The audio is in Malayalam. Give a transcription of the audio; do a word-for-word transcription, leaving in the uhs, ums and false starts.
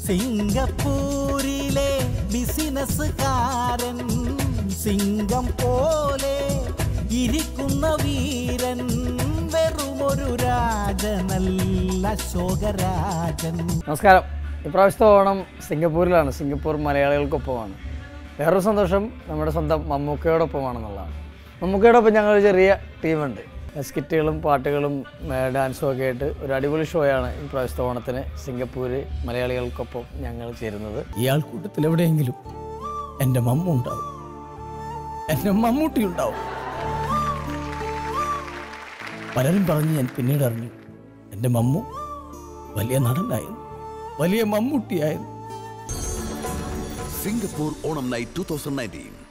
സിംഗപ്പൂരിലെ ബിസിനസ്സുകാരൻ സിംഗം പോലെ ഇരിക്കുന്ന വീരൻ വെറുമൊരു രാജനല്ല ശോകരാജൻ. നമസ്കാരം. ഇപ്രാവശ്യത്തെ ഓണം സിംഗപ്പൂരിലാണ്. സിംഗപ്പൂർ മലയാളികൾക്കൊപ്പമാണ്. വേറൊരു സന്തോഷം നമ്മുടെ സ്വന്തം മമ്മൂക്കയോടൊപ്പമാണെന്നുള്ളതാണ്. മമ്മൂക്കയോടൊപ്പം ഞങ്ങൾ ചെറിയ ടീമുണ്ട്. സ്കിറ്റുകളും പാട്ടുകളും ഡാൻസും ഒക്കെ ആയിട്ട് ഒരു അടിപൊളി ഷോയാണ് ഈ പ്രാവശ്യത്തെ ഓണത്തിന് സിംഗപ്പൂർ മലയാളികൾക്കൊപ്പം ഞങ്ങൾ ചേരുന്നത്. ഈ ആൾക്കൂട്ടത്തിൽ എവിടെയെങ്കിലും എൻ്റെ മമ്മ ഉണ്ടാവും, എൻ്റെ മമ്മൂട്ടി ഉണ്ടാവും. പലരും പറഞ്ഞ് ഞാൻ പിന്നീട് അറിഞ്ഞു എൻ്റെ മമ്മു വലിയ നടനായിരുന്നു, വലിയ മമ്മൂട്ടിയായിരുന്നു. Singapore Onam night twenty nineteen